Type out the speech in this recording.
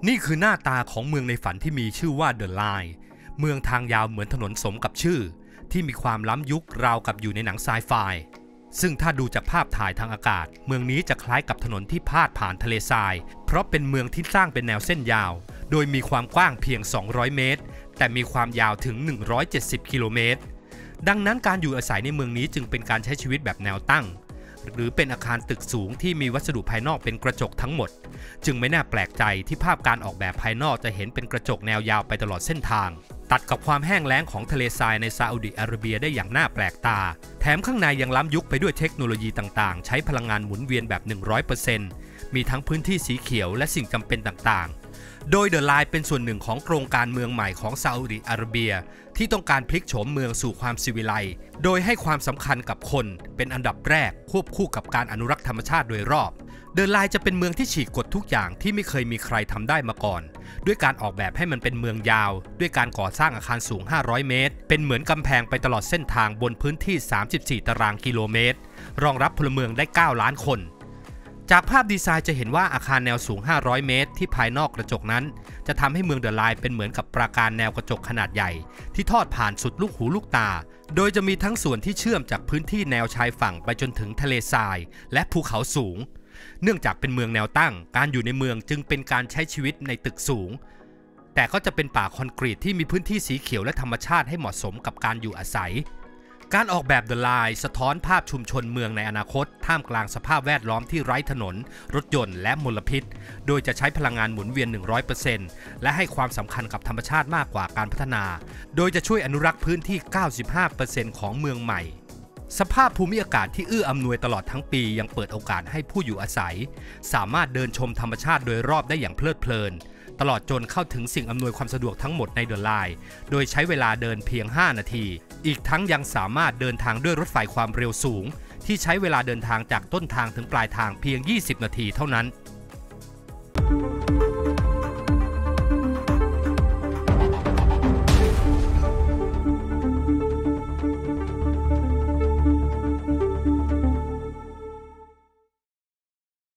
นี่คือหน้าตาของเมืองในฝันที่มีชื่อว่าเดอะไลน์เมืองทางยาวเหมือนถนนสมกับชื่อที่มีความล้ำยุคราวกับอยู่ในหนังไซไฟซึ่งถ้าดูจากภาพถ่ายทางอากาศเมืองนี้จะคล้ายกับถนนที่พาดผ่านทะเลทรายเพราะเป็นเมืองที่สร้างเป็นแนวเส้นยาวโดยมีความกว้างเพียง200เมตรแต่มีความยาวถึง170กิโลเมตรดังนั้นการอยู่อาศัยในเมืองนี้จึงเป็นการใช้ชีวิตแบบแนวตั้งหรือเป็นอาคารตึกสูงที่มีวัสดุภายนอกเป็นกระจกทั้งหมดจึงไม่น่าแปลกใจที่ภาพการออกแบบภายนอกจะเห็นเป็นกระจกแนวยาวไปตลอดเส้นทางตัดกับความแห้งแล้งของทะเลทรายในซาอุดิอาระเบียได้อย่างน่าแปลกตาแถมข้างในยังล้ำยุคไปด้วยเทคโนโลยีต่างๆใช้พลังงานหมุนเวียนแบบ 100% มีทั้งพื้นที่สีเขียวและสิ่งจำเป็นต่างๆโดยเดอะไลน์เป็นส่วนหนึ่งของโครงการเมืองใหม่ของซาอุดิอาระเบียที่ต้องการพลิกโฉมเมืองสู่ความสิวิไลซ์โดยให้ความสำคัญกับคนเป็นอันดับแรกควบคู่กับการอนุรักษ์ธรรมชาติโดยรอบเดอะไลน์จะเป็นเมืองที่ฉีกกฎทุกอย่างที่ไม่เคยมีใครทำได้มาก่อนด้วยการออกแบบให้มันเป็นเมืองยาวด้วยการก่อสร้างอาคารสูง500เมตรเป็นเหมือนกำแพงไปตลอดเส้นทางบนพื้นที่34ตารางกิโลเมตรรองรับพลเมืองได้9ล้านคนจากภาพดีไซน์จะเห็นว่าอาคารแนวสูง500เมตรที่ภายนอกกระจกนั้นจะทำให้เมืองเดอะไลน์เป็นเหมือนกับปราการแนวกระจกขนาดใหญ่ที่ทอดผ่านสุดลูกหูลูกตาโดยจะมีทั้งส่วนที่เชื่อมจากพื้นที่แนวชายฝั่งไปจนถึงทะเลทรายและภูเขาสูงเนื่องจากเป็นเมืองแนวตั้งการอยู่ในเมืองจึงเป็นการใช้ชีวิตในตึกสูงแต่ก็จะเป็นป่าคอนกรีตที่มีพื้นที่สีเขียวและธรรมชาติให้เหมาะสมกับการอยู่อาศัยการออกแบบเดอะไลน์สะท้อนภาพชุมชนเมืองในอนาคตท่ามกลางสภาพแวดล้อมที่ไร้ถนนรถยนต์และมลพิษโดยจะใช้พลังงานหมุนเวียน 100% และให้ความสำคัญกับธรรมชาติมากกว่าการพัฒนาโดยจะช่วยอนุรักษ์พื้นที่ 95% ของเมืองใหม่สภาพภูมิอากาศที่เอื้ออำนวยตลอดทั้งปียังเปิดโอกาสให้ผู้อยู่อาศัยสามารถเดินชมธรรมชาติโดยรอบได้อย่างเพลิดเพลินตลอดจนเข้าถึงสิ่งอำนวยความสะดวกทั้งหมดในเดอะไลน์โดยใช้เวลาเดินเพียง5นาทีอีกทั้งยังสามารถเดินทางด้วยรถไฟความเร็วสูงที่ใช้เวลาเดินทางจากต้นทางถึงปลายทางเพียง20นาทีเท่านั้น